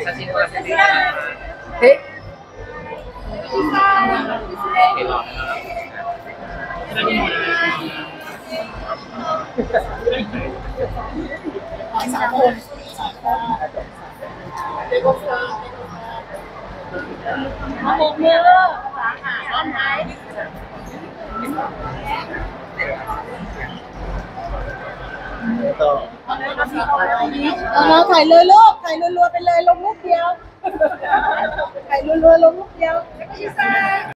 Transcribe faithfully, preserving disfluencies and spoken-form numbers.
写真撮らせていただきます。ええのสามคนมาหกมือสาขาด้านไหนเอาถ่ายเลยลูกถ่ายรัวๆไปเลยลงรูปเดียวถ่ายรัวๆลงรูปเดียว